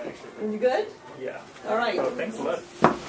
You good? Yeah. All right. Oh, thanks a lot.